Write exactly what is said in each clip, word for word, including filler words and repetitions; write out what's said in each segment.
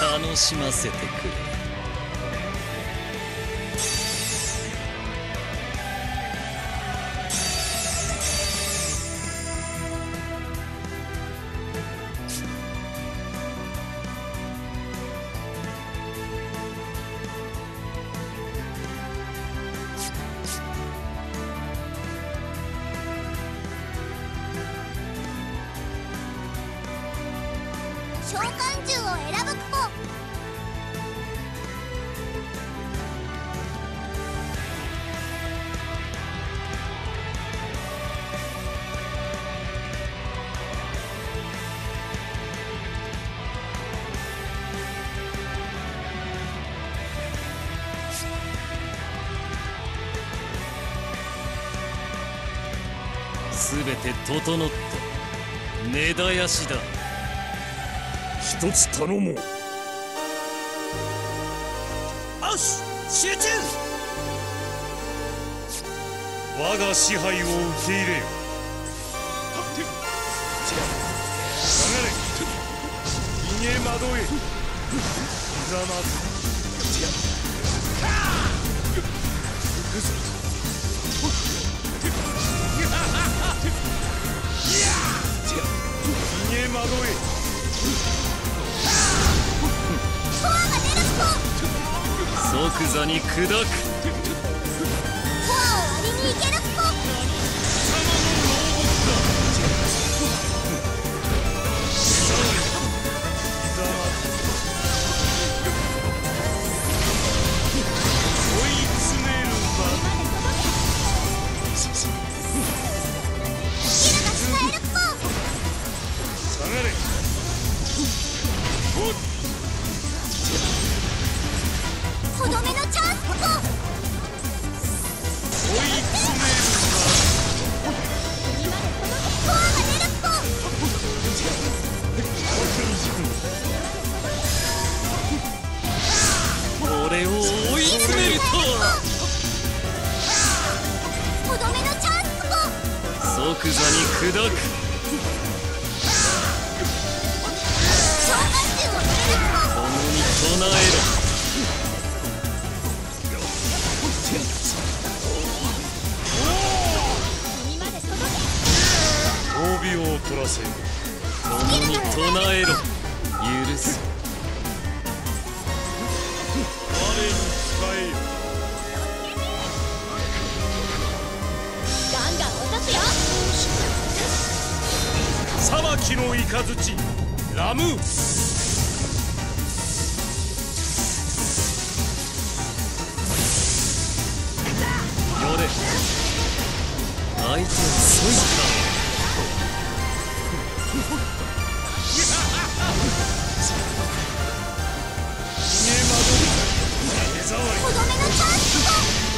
楽しませてくれ。 召喚獣を選ぶ子。 すべて整った根絶やしだ。 一つ頼もう。 よし、集中。 我が支配を受け入れよ。下がれ、逃げ惑え。ひざまず逃げ惑え。 即座に砕く。 コアを割りに行けるっぽ。 追い詰める場。 スキルが使えるっぽ。 下がれ。おっ、 とどめのチャンスっぽ。 追い詰めるコアが出るっぽ。 俺を追い詰めるとは。 とどめのチャンスっぽ。 即座に砕く。 召喚獣を入れるっぽ。 共に唱えろ。 褒美を取らせよ。 共に唱えろ。許す。 我に使えよ。 ガンガン落とすよ。 裁きの雷ラムー。 よれ、相手をそいた。 とどめのチャンスっぽ。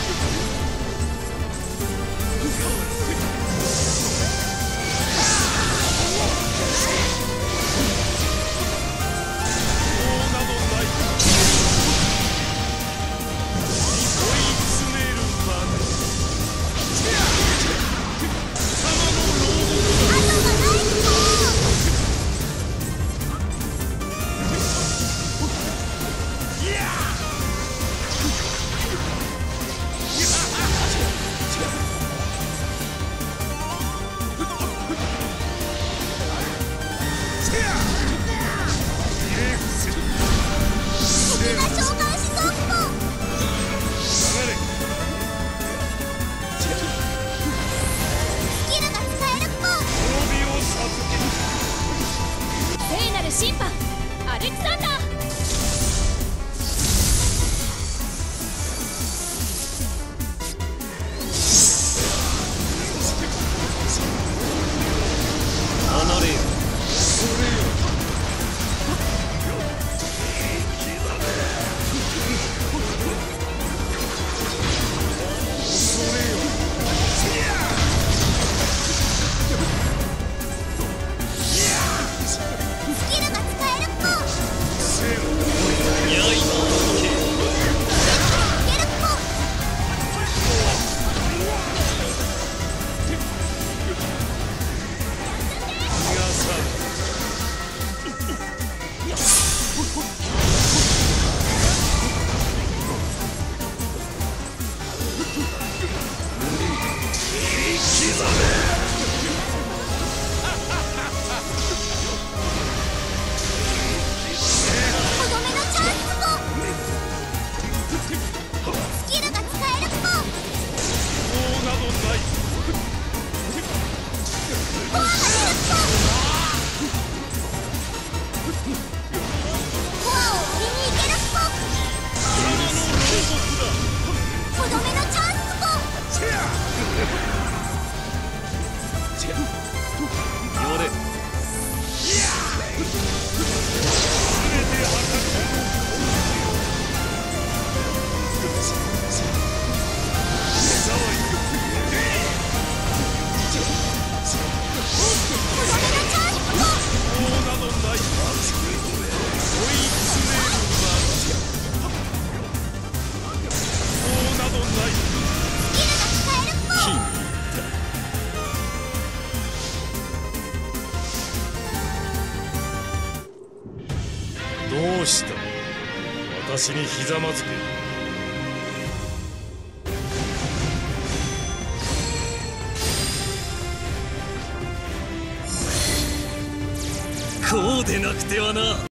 審判アレクサンダー。 離れよ。 それよ。それよ。 スキルが使えるっぽ。 よれどうした私にひざまずけ。こうでなくてはな。